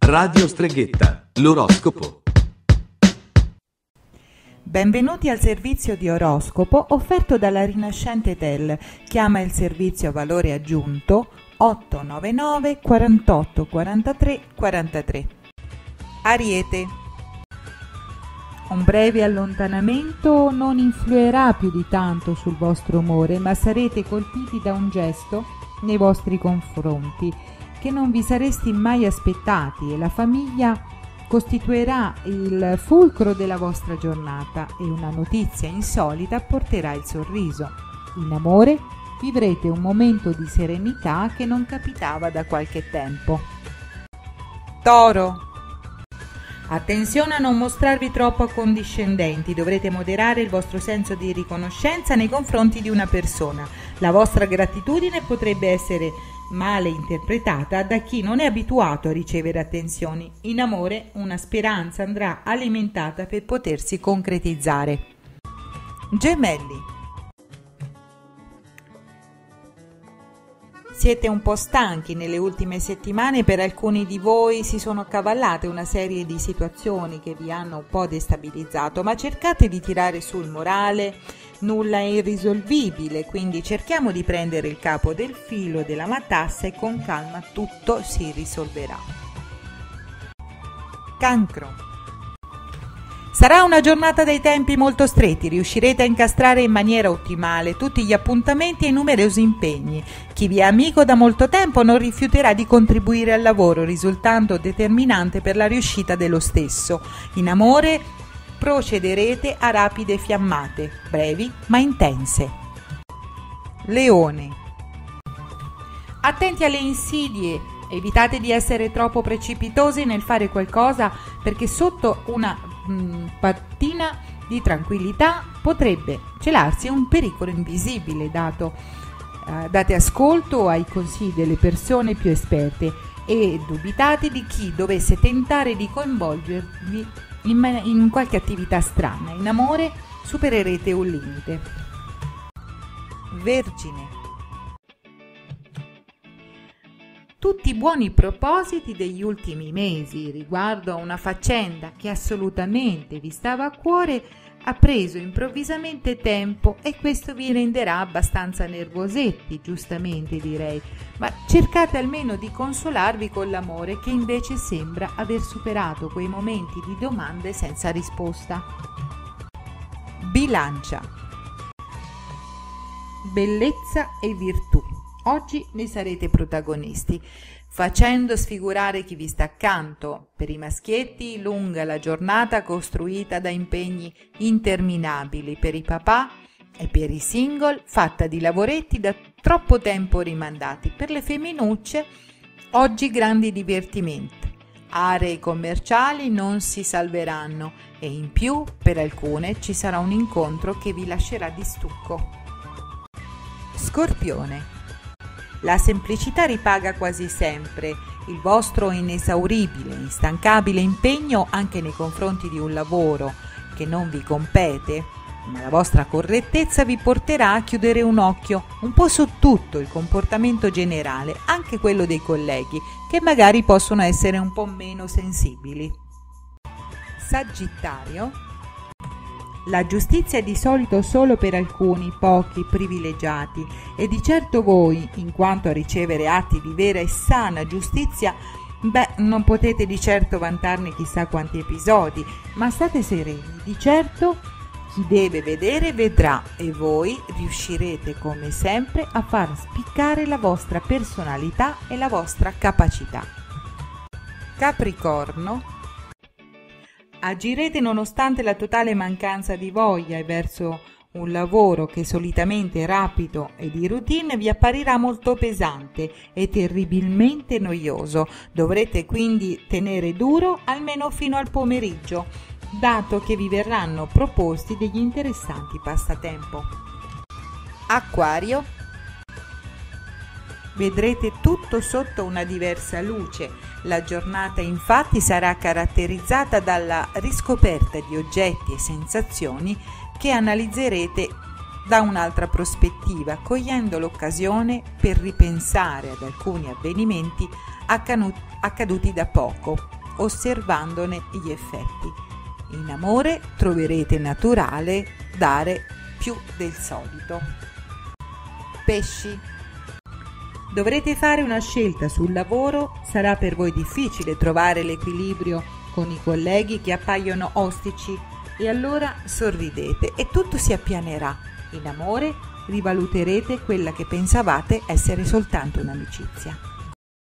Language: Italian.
Radio Streghetta, l'oroscopo. Benvenuti al servizio di oroscopo offerto dalla Rinascente Tel. Chiama il servizio a valore aggiunto 899 48 43 43. Ariete. Un breve allontanamento non influirà più di tanto sul vostro umore, ma sarete colpiti da un gesto nei vostri confronti che non vi sareste mai aspettati e la famiglia costituirà il fulcro della vostra giornata e una notizia insolita porterà il sorriso. In amore vivrete un momento di serenità che non capitava da qualche tempo. Toro. Attenzione a non mostrarvi troppo accondiscendenti, dovrete moderare il vostro senso di riconoscenza nei confronti di una persona. La vostra gratitudine potrebbe essere male interpretata da chi non è abituato a ricevere attenzioni. In amore una speranza andrà alimentata per potersi concretizzare. Gemelli. Siete un po' stanchi nelle ultime settimane, per alcuni di voi si sono accavallate una serie di situazioni che vi hanno un po' destabilizzato, ma cercate di tirare sul morale, nulla è irrisolvibile, quindi cerchiamo di prendere il capo del filo della matassa e con calma tutto si risolverà. Cancro. Sarà una giornata dai tempi molto stretti, riuscirete a incastrare in maniera ottimale tutti gli appuntamenti e i numerosi impegni. Chi vi è amico da molto tempo non rifiuterà di contribuire al lavoro, risultando determinante per la riuscita dello stesso. In amore procederete a rapide fiammate, brevi ma intense. Leone. Attenti alle insidie, evitate di essere troppo precipitosi nel fare qualcosa perché sotto una pattina di tranquillità potrebbe celarsi un pericolo invisibile. Date ascolto ai consigli delle persone più esperte e dubitate di chi dovesse tentare di coinvolgervi in qualche attività strana. In amore supererete un limite. Vergine. Tutti i buoni propositi degli ultimi mesi riguardo a una faccenda che assolutamente vi stava a cuore ha preso improvvisamente tempo e questo vi renderà abbastanza nervosetti, giustamente direi, ma cercate almeno di consolarvi con l'amore che invece sembra aver superato quei momenti di domande senza risposta. Bilancia. Bellezza e virtù. Oggi ne sarete protagonisti, facendo sfigurare chi vi sta accanto. Per i maschietti, lunga la giornata costruita da impegni interminabili. Per i papà e per i single, fatta di lavoretti da troppo tempo rimandati. Per le femminucce, oggi grandi divertimenti. Aree commerciali non si salveranno e in più, per alcune, ci sarà un incontro che vi lascerà di stucco. Scorpione. La semplicità ripaga quasi sempre. Il vostro inesauribile, instancabile impegno anche nei confronti di un lavoro che non vi compete, ma la vostra correttezza vi porterà a chiudere un occhio un po' su tutto il comportamento generale, anche quello dei colleghi, che magari possono essere un po' meno sensibili. Sagittario. La giustizia è di solito solo per alcuni, pochi, privilegiati, e di certo voi, in quanto a ricevere atti di vera e sana giustizia, non potete di certo vantarne chissà quanti episodi, ma state sereni, di certo chi deve vedere vedrà e voi riuscirete come sempre a far spiccare la vostra personalità e la vostra capacità. Capricorno. Agirete nonostante la totale mancanza di voglia e verso un lavoro che solitamente rapido e di routine vi apparirà molto pesante e terribilmente noioso. Dovrete quindi tenere duro almeno fino al pomeriggio, dato che vi verranno proposti degli interessanti passatempo. Acquario. Vedrete tutto sotto una diversa luce. La giornata infatti sarà caratterizzata dalla riscoperta di oggetti e sensazioni che analizzerete da un'altra prospettiva, cogliendo l'occasione per ripensare ad alcuni avvenimenti accaduti da poco. osservandone gli effetti. In amore troverete naturale dare più del solito. Pesci. Dovrete fare una scelta sul lavoro, sarà per voi difficile trovare l'equilibrio con i colleghi che appaiono ostici e allora sorridete e tutto si appianerà. In amore rivaluterete quella che pensavate essere soltanto un'amicizia.